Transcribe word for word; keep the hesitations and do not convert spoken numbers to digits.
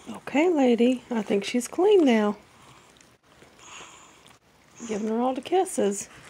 Okay, lady, I think she's clean now. Giving her all the kisses.